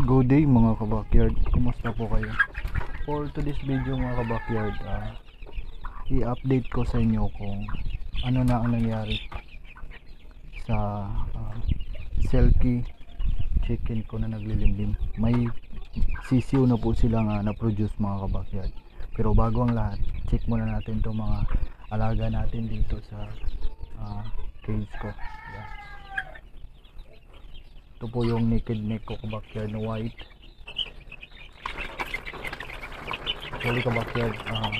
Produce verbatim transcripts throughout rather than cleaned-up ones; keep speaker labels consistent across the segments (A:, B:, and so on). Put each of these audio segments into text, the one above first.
A: Good day mga kabakyard, kumusta po kayo? For today's video mga kabakyard, uh, i-update ko sa inyo kung ano na ang nangyari sa uh, Selkie chicken ko na naglilimlim. May sisiw na po sila nga na-produce mga kabakyard. Pero bago ang lahat, check muna natin itong mga alaga natin dito sa uh, cage ko. Yeah. Ito po yung naked neck ko kabakyard na white. Actually kabakyard, uh,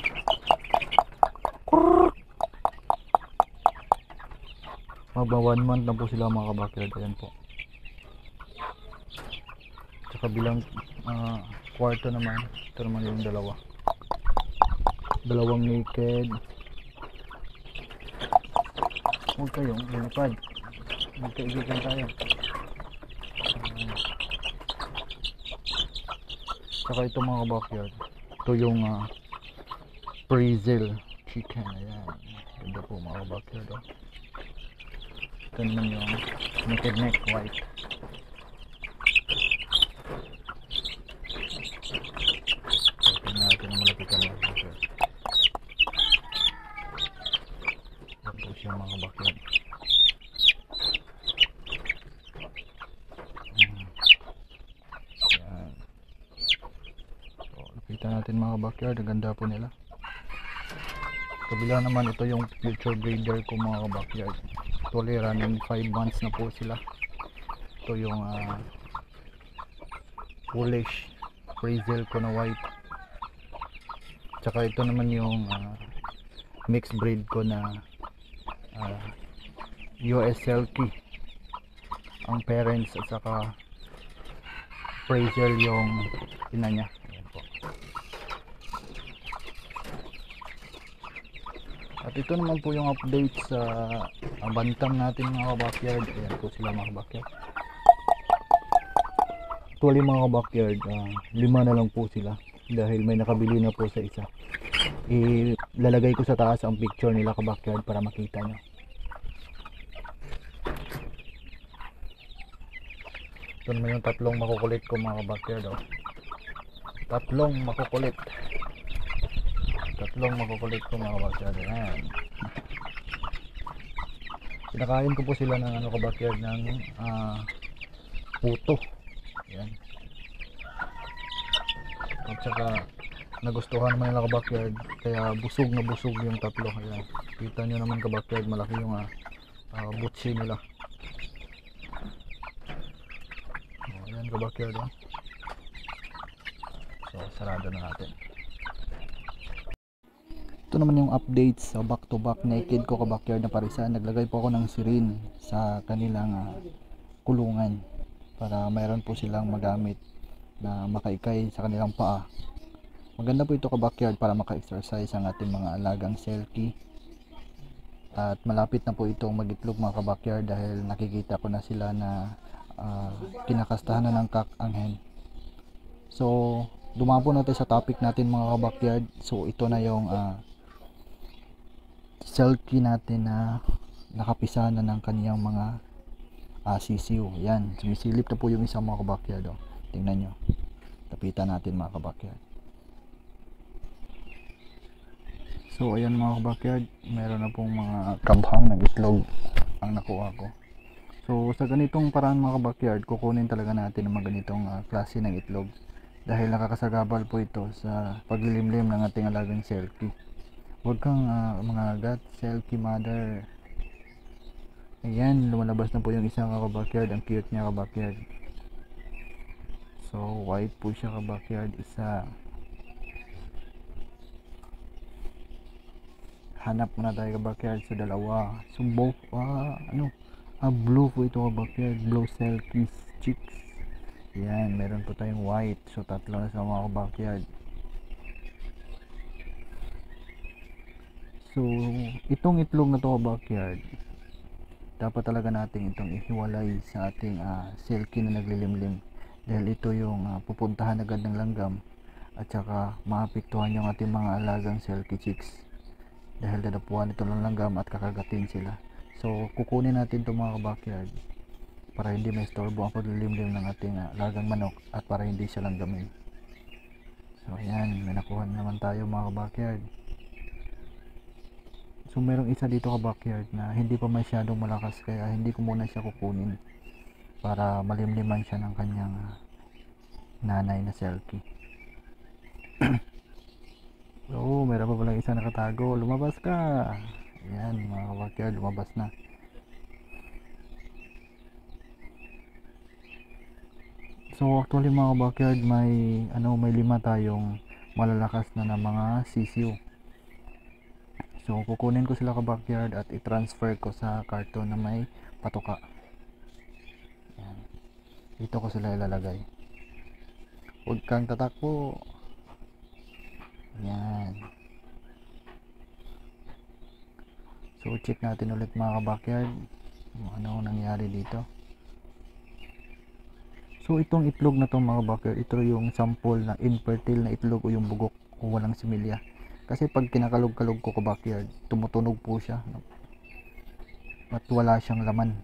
A: magba one month na po sila mga kabakyard. Ayan po. Sa kabilang uh, kwarto naman, ito naman yung dalawa. Dalawang naked. Huwag kayong lumipad. Magkaibigan tayo. Saka ito mga kabakyard, ito yung uh, Brazil chicken. Ayan, ganda po mga kabakyard. Oh. Ito naman yung naked neck white. So, tingnan natin ang malapitan mga kabakyard. Yan po siya mga kabakyard. Kita natin mga kabakyard, ang ganda po nila. Kabila naman, ito yung future breeder ko mga kabakyard. Actually running five months na po sila. Ito yung uh, Polish Brazil ko na white. Tsaka ito naman yung uh, mixed breed ko na uh, U S Selkie ang parents, at saka Brazil yung ina niya. At ito naman po yung update sa uh, bantang natin mga kabakyard. Ayan po sila mga kabakyard. Actually mga kabakyard, uh, lima na lang po sila dahil may nakabili na po sa isa. Ilalagay ko sa taas ang picture nila kabakyard para makita nyo. Ito naman yung tatlong makukulit ko mga kabakyard. Oh. Tatlong makukulit. Tatlong makukulit ko mga kabakyard. Ayan. Pinakain ko po sila ng ano kabakyard, ng uh, puto. Ayan. At saka nagustuhan naman nila kabakyard, kaya busog na busog yung tatlo. Ayan. Kita nyo naman kabakyard, malaki yung uh, uh, butsi nila. O, ayan kabakyard. Oh. So sarado na natin. Ito naman yung updates sa back to back naked ko kabakyard na parisan. Naglagay po ako ng sirin sa kanilang uh, kulungan para mayroon po silang magamit na makaikay sa kanilang paa. Maganda po ito kabakyard para maka-exercise ang ating mga alagang Selkie. At malapit na po itong mag-itlog mga kabakyard dahil nakikita ko na sila na uh, kinakastahan na ng kak ang hen. So dumapo natin sa topic natin mga kabakyard. So ito na yung uh, Selkie natin na nakapisa na ng kaniyang mga uh, sisiw. Yan, sumisilip na po yung isang mga kabakyard. Oh. Tingnan nyo, tapitan natin mga kabakyard. So ayan mga kabakyard, meron na pong mga kamhang ng itlog ang nakuha ko. So sa ganitong paraan mga kabakyard, kukunin talaga natin ang mga ganitong uh, klase ng itlog dahil nakakasagabal po ito sa paglilimlim ng ating alagang Selkie. Huwag kang uh, mga agat, Selkie mother. Ayan, lumalabas na po yung isang kabakyard. Ang cute niya kabakyard. So white po siya kabakyard, isa. Hanap muna tayo kabakyard sa dalawa. So both, ah, ano, ah, blue po ito kabakyard. Blue Selkie chicks. Ayan, meron po tayong white. So tatlo na sa mga kabakyard. So itong itlog na to backyard, dapat talaga natin itong ihiwalay sa ating uh, Selkie na naglilimlim dahil ito yung uh, pupuntahan agad ng langgam at saka maapektuhan yung ating mga alagang Selkie chicks dahil dadapuan ito ng langgam at kakagatin sila. So kukunin natin itong mga backyard para hindi maistorbo ang paglilimlim ng ating uh, alagang manok at para hindi siya langgamin. So ayan, may nakuha naman tayo mga ka-backyard. So merong isa dito ka-backyard na hindi pa masyadong malakas, kaya hindi ko muna siya kukunin para malimliman siya ng kanyang uh, nanay na Selkie. Oo, meron pa palang isa nakatago. Lumabas ka. Ayan mga ka-backyard, lumabas na. So actually mga ka-backyard, may ano may lima tayong malalakas na ng mga sisiw. So kukunin ko sila ka-backyard at i-transfer ko sa karton na may patuka. Ayan. Dito ko sila ilalagay. Huwag kang tatakbo. Ayan. So check natin ulit mga ka-backyard kung ano nangyari dito. So itong itlog na to mga ka-backyard, ito yung sample na infertile na itlog o yung bugok o walang similya. Kasi pag kinakalog-kalog ko ka-backyard, tumutunog po siya at wala siyang laman.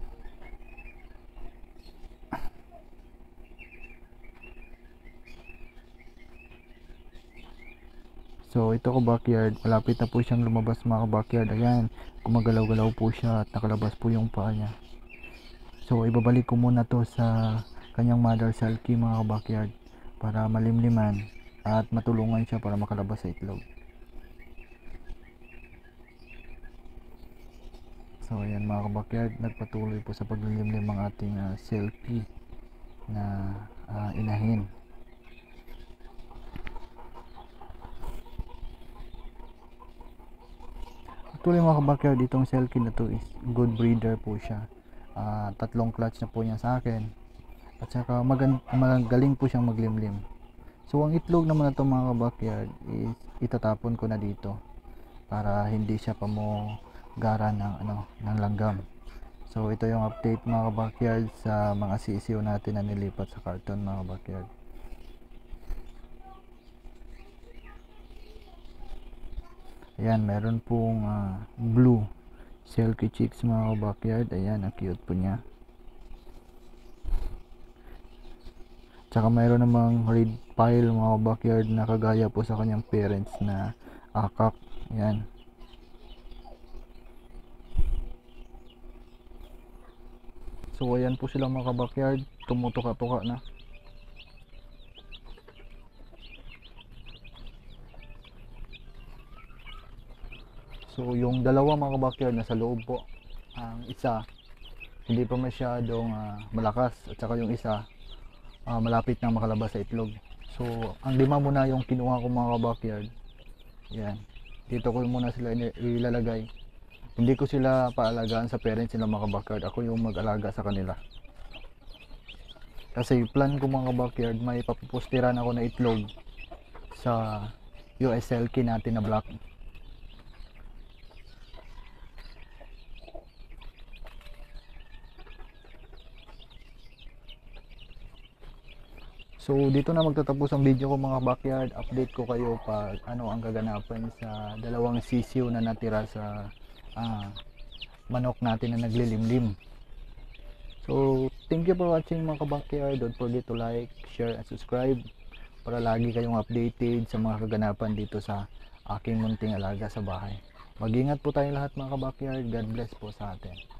A: So ito ka-backyard, malapit na po siyang lumabas mga ka-backyard. Ayan, gumagalaw-galaw po siya at nakalabas po yung paa niya. So ibabalik ko muna to sa kanyang mother Selkie mga ka-backyard para malimliman at matulungan siya para makalabas sa itlog. So ayan mga ka-backyard, nagpatuloy po sa paglilimlim ang ating uh, Selkie na uh, inahin. Actually mga ka-backyard, itong Selkie na to is good breeder po siya. Uh, tatlong clutch na po niya sa akin. At saka magaling po siyang maglimlim. So ang itlog naman na to mga ka-backyard is itatapon ko na dito para hindi siya pa mo gara ng, ano, ng langgam. So ito yung update mga ka-backyard sa mga sisiw natin na nilipat sa karton mga ka-backyard. Ayan, meron pong uh, blue Selkie chicks mga ka-backyard. Ayan, ang cute po niya. Tsaka mayroon namang red pile mga ka-backyard na kagaya po sa kanyang parents na akak. Ayan. So ayan po sila mga ka-backyard, tumutuka-tuka na. So yung dalawa mga ka-backyard nasa loob po. Ang isa hindi pa masyadong uh, malakas at saka yung isa uh, malapit na makalabas sa itlog. So ang lima muna yung kinuha ko mga ka-backyard. Yan. Dito ko muna sila ilalagay. Hindi ko sila paalagaan sa parents nila mga ka-backyard. Ako yung mag-alaga sa kanila. Kasi plan ko mga ka-backyard, may papupustiran ako na itlog sa U S Selkie natin na black. So dito na magtatapos ang video ko mga backyard. Update ko kayo pag ano ang kaganapan sa dalawang sisiw na natira sa ah, manok natin na naglilimlim. So thank you for watching mga backyard. Don't forget to like, share and subscribe para lagi kayong updated sa mga kaganapan dito sa aking munting alaga sa bahay. Mag-ingat po tayong lahat mga backyard. God bless po sa atin.